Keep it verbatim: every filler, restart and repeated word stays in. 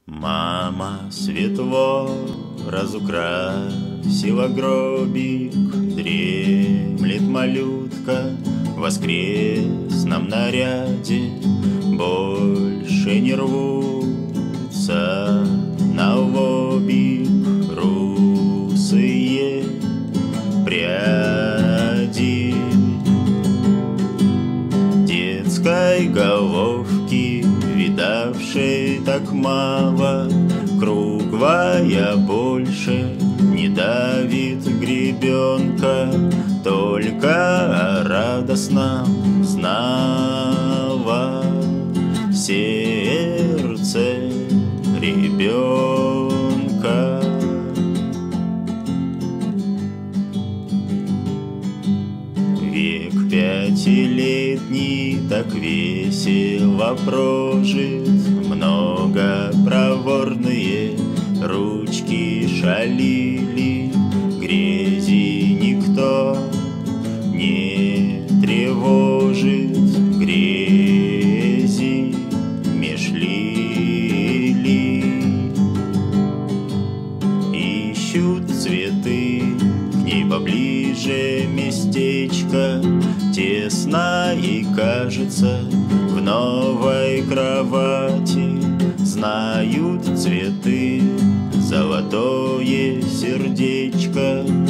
Мама светло разукрасила гробик, дремлет малютка в воскресном наряде. Больше не рвутся на лобик русые пряди детской головки, видавшей так мало. Круглая больше не давит гребенка, только о радостном знала сердце ребенка. Век пятилетний так весело прожит, много проворные ручки шалили, грязи никто не тревожит, грязи меж лилий. Ищут цветы к ней поближе местечко, тесно и кажется в новой кровати. Знают цветы золотое сердечко,